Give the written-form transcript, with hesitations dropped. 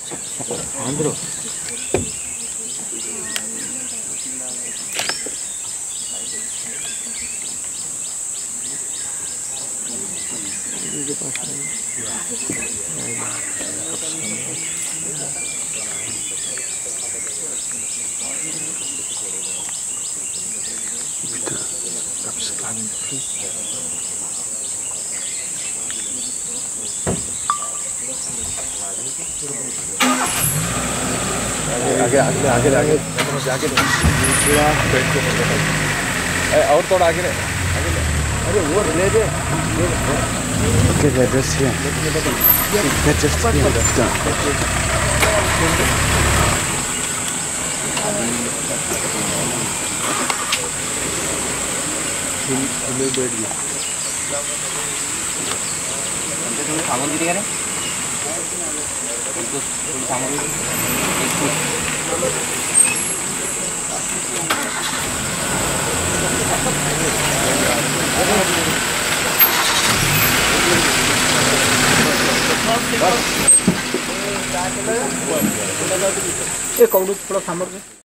आंध्रो आगे आगे आगे आगे आगे और थोड़ा आगे अरे वो ले दे Okay, that's here. That's just here. That's done. सामग्री करें सामग्री एक थोड़ा सामग्री